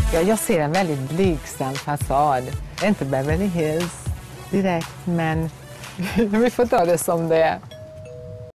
Ja, jag ser en väldigt blygsam fasad. Det är inte Beverly Hills direkt, men vi får ta det som det är.